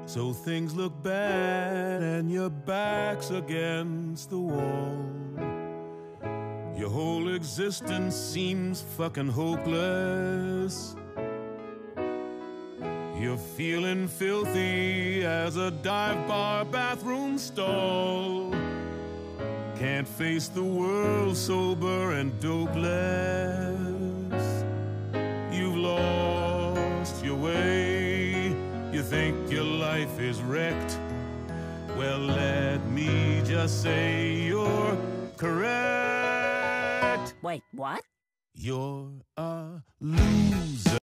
So things look bad and your back's against the wall. Your whole existence seems fucking hopeless. You're feeling filthy as a dive bar bathroom stall. Can't face the world sober and dopeless. You've lost your way. You think your life is wrecked. Well, let me just say you're correct. Wait, what? You're a loser.